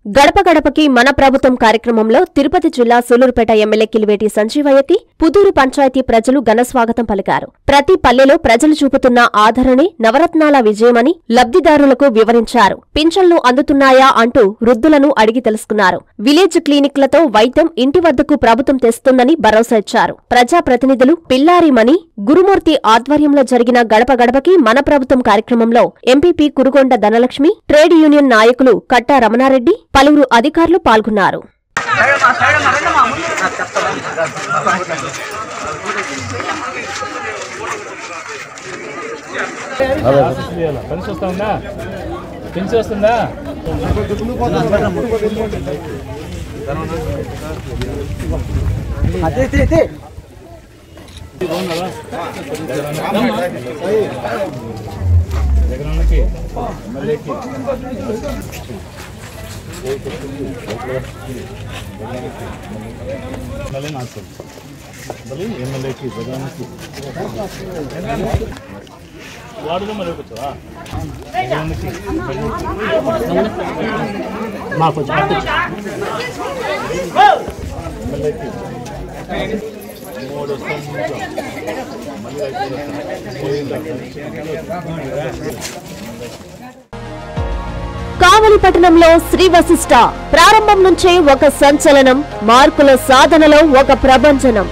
గడప గడపకి మన ప్రభుత్వం కార్యక్రమంలో తిరుపతి జిల్లా సూలూరుపేట ఎమ్మెల్యే కిలివేటి సంజీవయ్యకి పుదూరు పంచాయతీ ప్రజలు ఘనస్వాగతం పలికారు. ప్రతి పల్లెలో ప్రజలు చూపుతున్న ఆదరణే నవరత్నాల విజయమని లబ్ధిదారులకు వివరించారు. పింఛన్లు అందుతున్నాయా అంటూ వృద్ధులను అడిగి తెలుసుకున్నారు. విలేజ్ క్లినిక్లతో వైద్యం ఇంటి వద్దకు ప్రభుత్వం తెస్తుందని భరోసా ఇచ్చారు. ప్రజాప్రతినిధులు పిల్లారిమణి గురుమూర్తి ఆధ్వర్యంలో జరిగిన గడప గడపకి మన ప్రభుత్వం కార్యక్రమంలో MPP Kurugonda Dhanalakshmi, trade union నాయకులు కట్టా రమణారెడ్డి, పలువురు అధికారులు పాల్గొన్నారు. కావలి పట్టణంలో శ్రీ వశిష్ట ప్రారంభం నుంచే ఒక సంచలనం, మార్కుల సాధనలో ఒక ప్రభంజనం.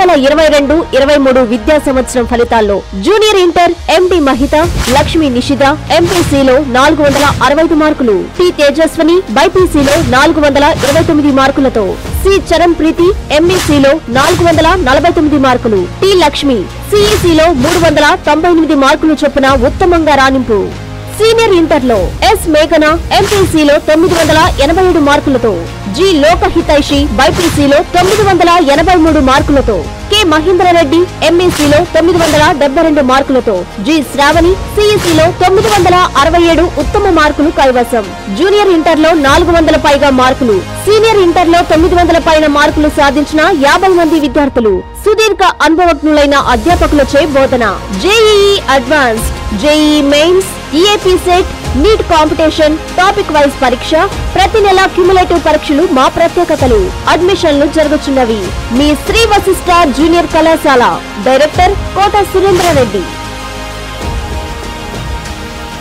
2022-23 విద్యా సంవత్సరం ఫలితాల్లో junior inter MD Mahitha, Lakshmi Nishitha ఎంపీసీలో 465 మార్కులు, టి తేజస్వని బైపీసీలో 429 మార్కులతో, సి చరణ్ ప్రీతి ఎంఈసీలో 449 మార్కులు, టి లక్ష్మి సిఈసీలో 398 మార్కులు చొప్పున ఉత్తమంగా రాణింపు. సీనియర్ ఇంటర్లో ఎస్ మేఘన ఎంపీసీలో 987 మార్కులతో, జి లోకహితైషి బైపీసీలో 983 మార్కులతో, కె మహేంద్రరెడ్డి ఎంఈసీలో 972 మార్కులతో, జి శ్రావణి సిఈసీలో 967 ఉత్తమ మార్కులు కైవసం. జూనియర్ ఇంటర్లో 400 పైగా మార్కులు, సీనియర్ ఇంటర్లో 900 పైన మార్కులు సాధించిన 50 మంది విద్యార్థులు, సుదీర్ఘ అనుభవజ్ఞులైన అధ్యాపకులచే బోధన. JEE advanced, JEE mains, EAP CET, NEET competition, topic wise పరీక్ష, ప్రతి నెల క్యుములేటివ్ పరీక్షలు మా ప్రత్యేకతలు. అడ్మిషన్లు జరుగుతున్నవి. మీ శ్రీ వశిష్ట జూనియర్ కళాశాల. డైరెక్టర్ కోట సురేంద్రరెడ్డి.